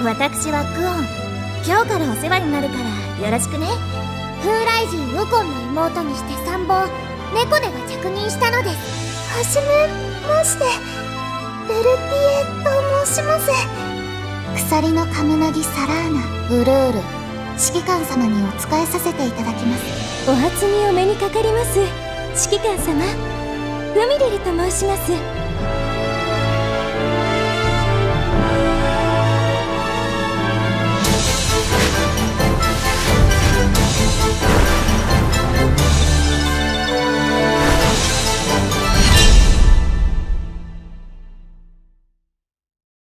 私はクオン。今日からお世話になるからよろしくね。風来人ウコンの妹にして参謀猫根が着任したのです。はじめまして、ベルティエと申します。鎖のカムナギサラーナウルール、指揮官様にお仕えさせていただきます。 お初にお目にかかります。指揮官様、フミリルと申します。